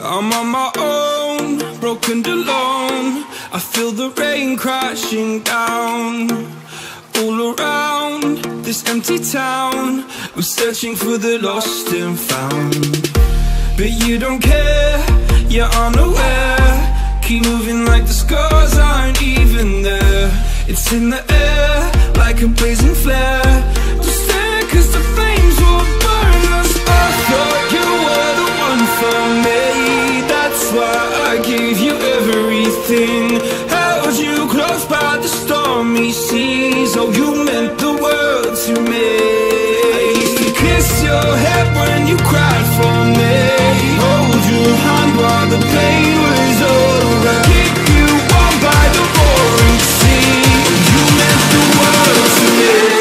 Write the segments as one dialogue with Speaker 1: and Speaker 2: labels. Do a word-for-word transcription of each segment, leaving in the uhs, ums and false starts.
Speaker 1: I'm on my own, broken and alone. I feel the rain crashing down all around this empty town. I'm searching for the lost and found, but you don't care, you're unaware. Keep moving like the scars aren't even there. It's in the air like a blazing flare. Just stare cause the flames will burn us. I thought you were the one for me, that's why I gave you everything. Held you close by the stormy seas. Oh, you meant the world to me. I used to kiss your head when you cried for me, hold your hand while the pain was over, keep you warm by the roaring sea. You meant the world to me.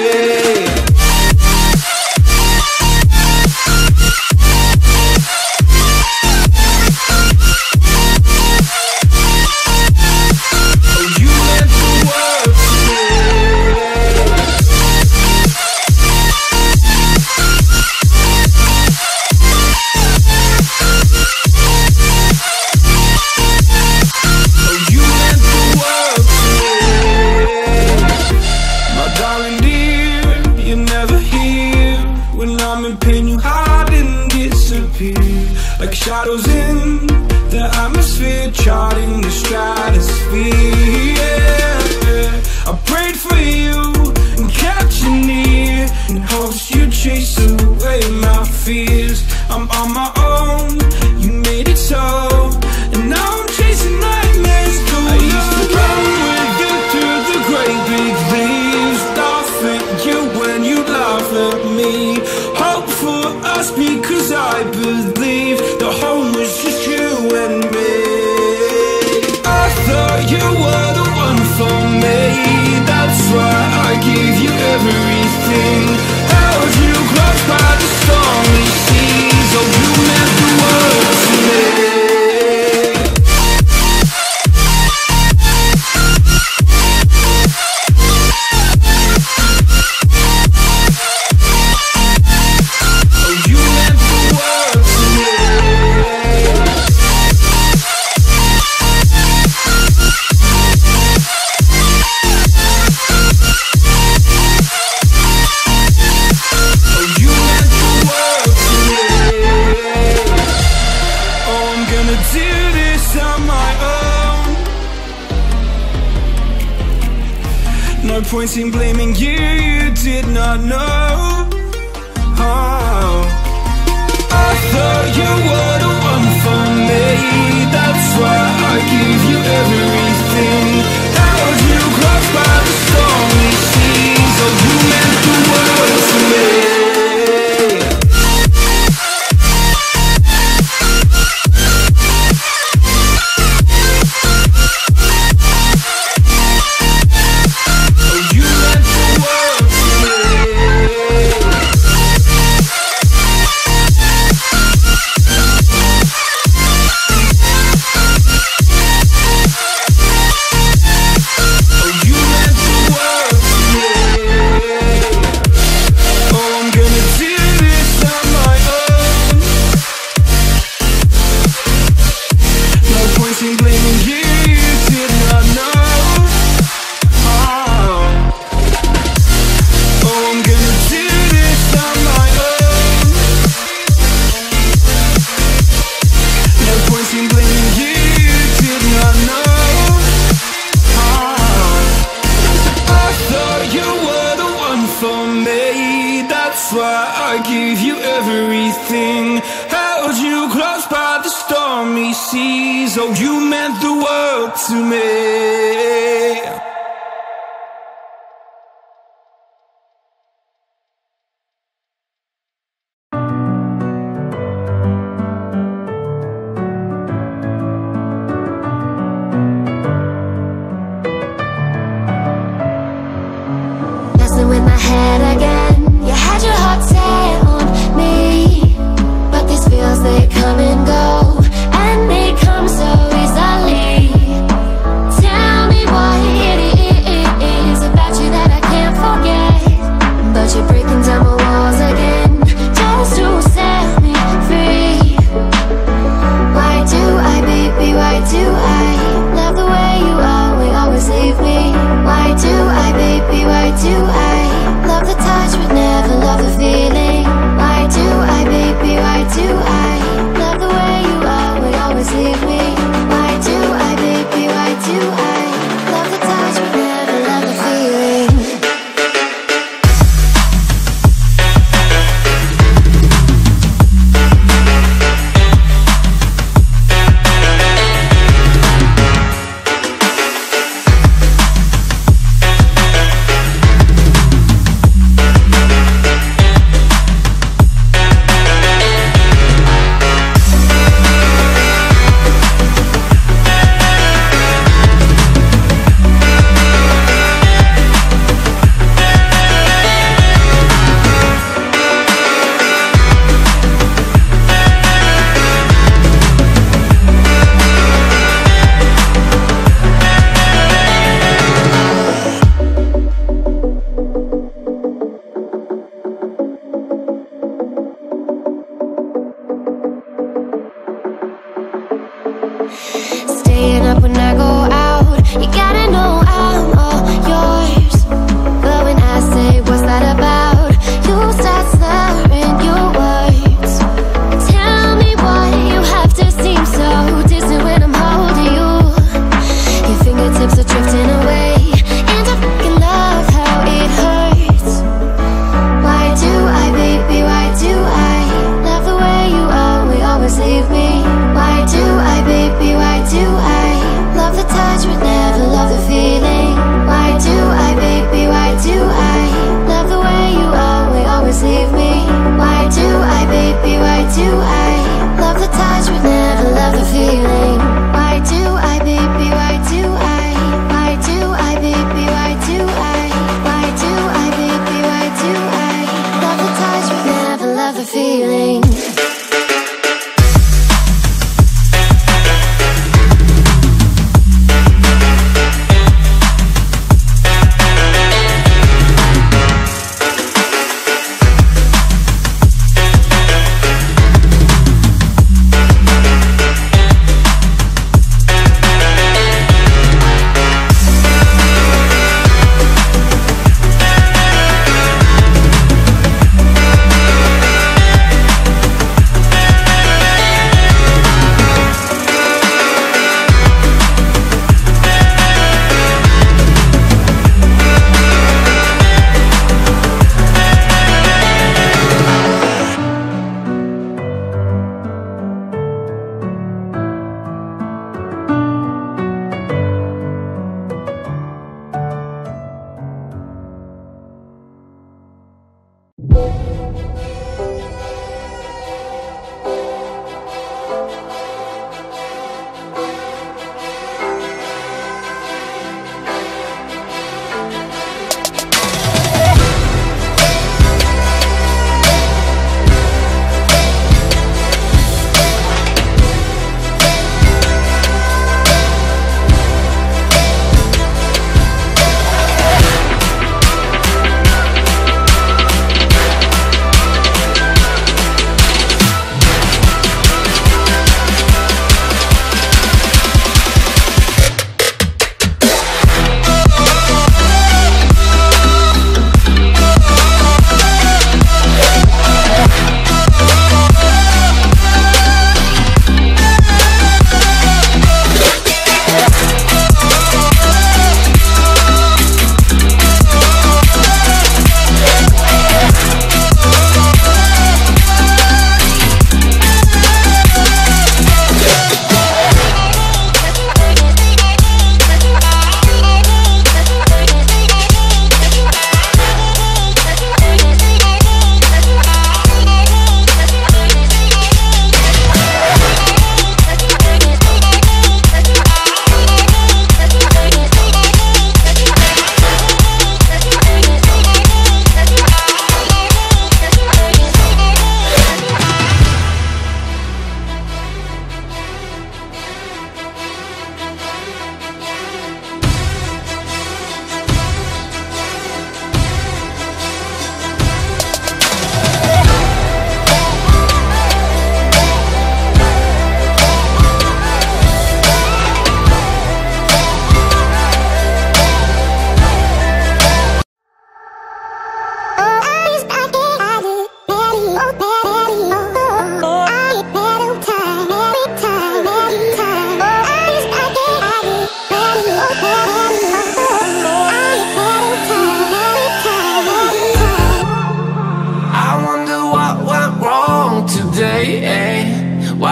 Speaker 1: Like shadows in the atmosphere, charting the stratosphere. Yeah. I prayed for you and kept you near in hopes you'd chase away my fears. I'm on my own, you made it so, and now I'm chasing nightmares too. I used to run with you through the great big leaves, laugh at you when you laugh at me. Hope for us because I believe the home was just you and me. I thought you were the one for me, that's why I gave you everything. Held you close by the stormy seas. Oh, you meant the world to me. No point in blaming you, you did not know. Oh. I thought you were the one for me, that's why I gave you everything. Held you close by the stormy seas. Oh, you meant the world to me. Oh, you meant the world to me.
Speaker 2: Messing with my head again. You had your heart set on me, but these feels, they come and go, and they come so easily. Tell me why it is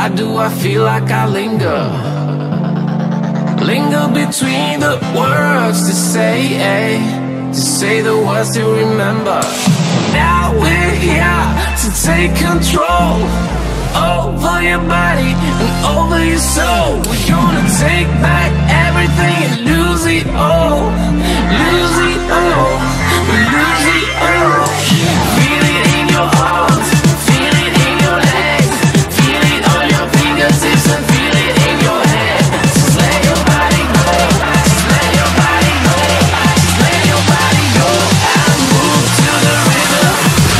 Speaker 1: Why do I feel like I linger? Linger between the words to say, eh? To say the words to remember. Now we're here to take control over your body and over your soul. We're gonna take back everything and lose it all. Lose it all. We lose it all. Feel it in your arms, feel it in your legs, feel it on your fingertips and feel it in your head. Just let your body go, just let your body go, just let your body go and move to the rhythm.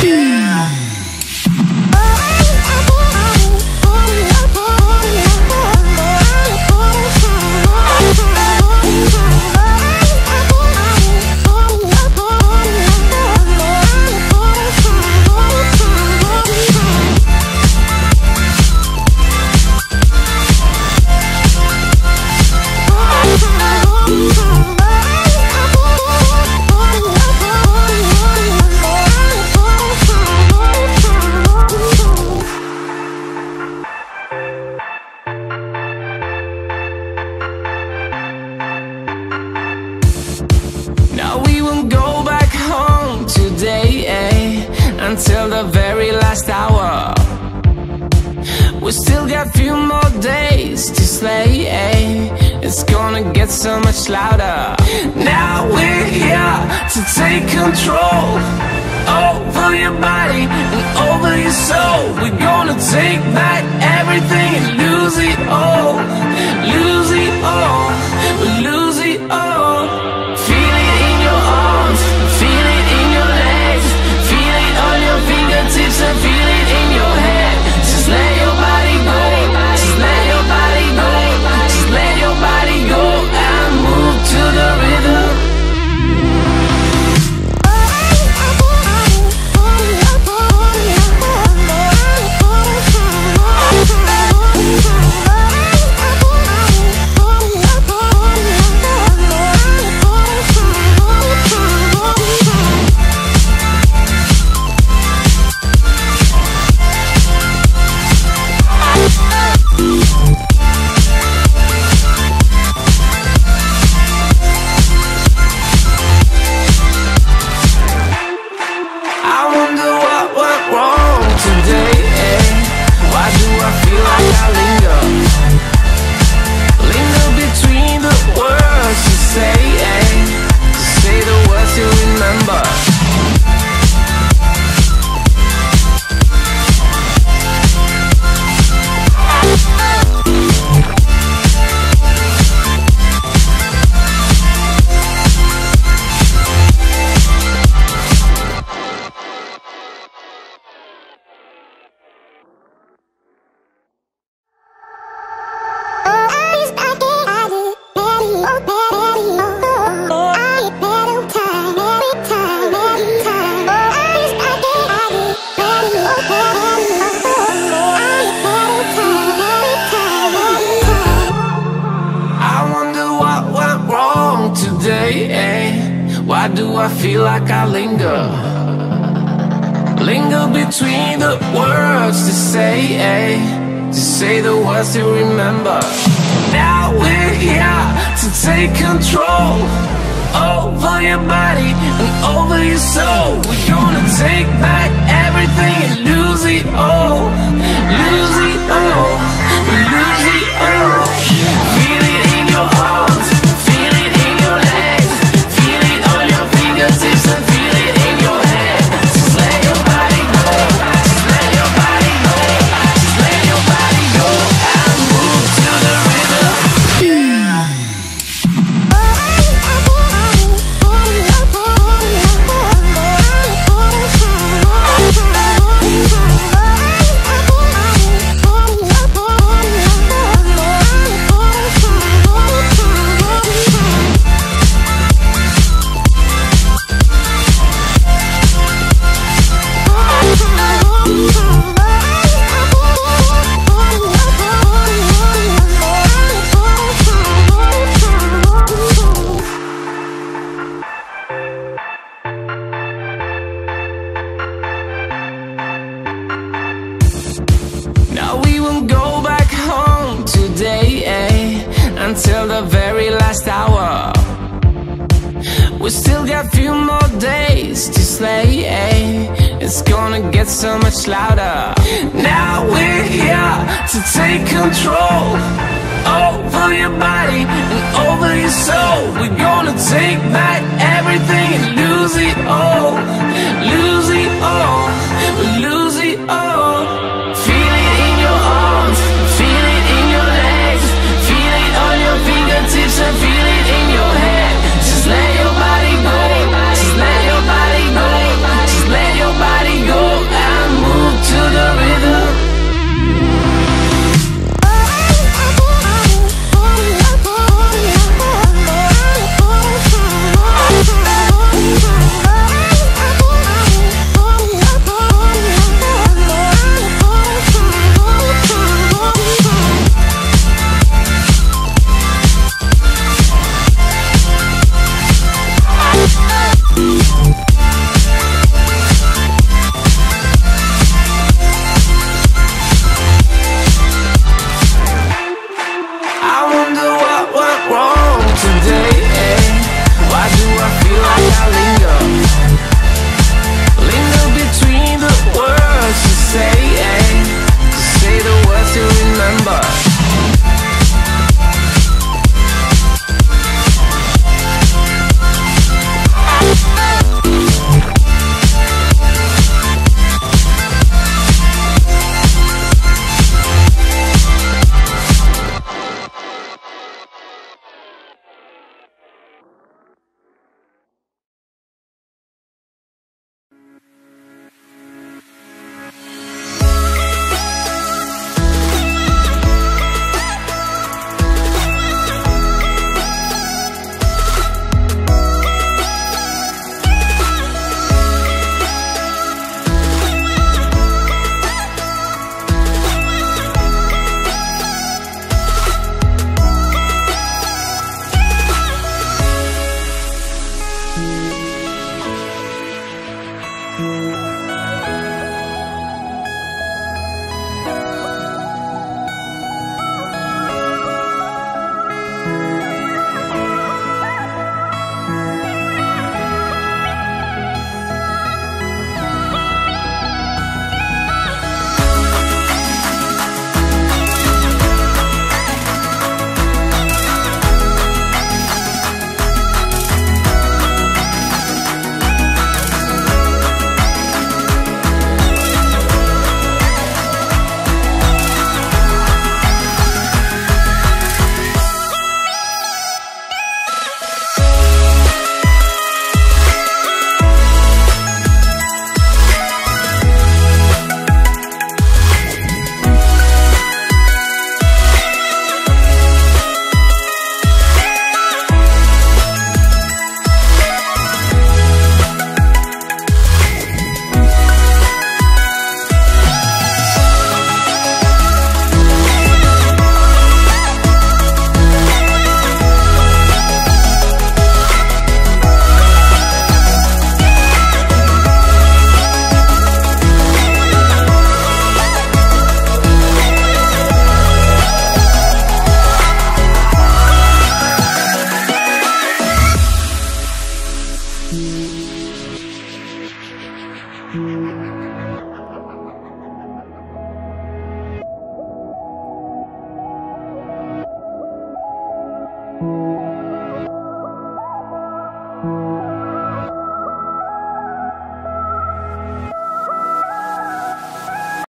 Speaker 1: Now we won't go back home today, eh? Until the very last hour. We still got few more days to slay, eh? It's gonna get so much louder. Now we're here to take control over your body and over your soul. We're gonna take back everything and lose it all. Lose it all. We lose it all. Feel it in your arms, feel it in your legs, feel it on your fingertips and feel it in your head. Just let your body go, just let your body go, just let your body go and move to the rhythm. I wonder what went wrong today, eh? Why do I feel like I linger? Linger between the words to say, eh? To say the words you remember. Why do I feel like I linger? Linger between the words to say, eh? To say the words to remember. Now we're here to take control over your body and over your soul. We're gonna take back everything and lose it all. Lose it all. We lose it all. Feel it in your arms, feel it in your legs, feel it on your fingertips and feel it in your head. Just let your body go, just let your body go, just let your body go and move to the rhythm.
Speaker 2: Oh,
Speaker 1: sleigh, it's gonna get so much louder. Now we're here to take control over your body and over your soul. We're gonna take back everything and lose it all, lose it all, lose it all. Feel it in your arms, feel it in your legs, feel it on your fingertips and feel it in your head. Just let your body go, just let your body go, just let your body go and move to the rhythm.
Speaker 2: You